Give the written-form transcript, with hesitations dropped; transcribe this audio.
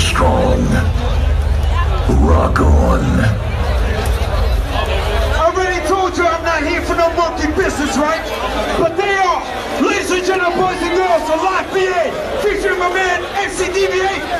strong. Rock on. I already told you I'm not here for no monkey business, right? But they are. Ladies and gentlemen, boys and girls, a live BA featuring my man MCDVA.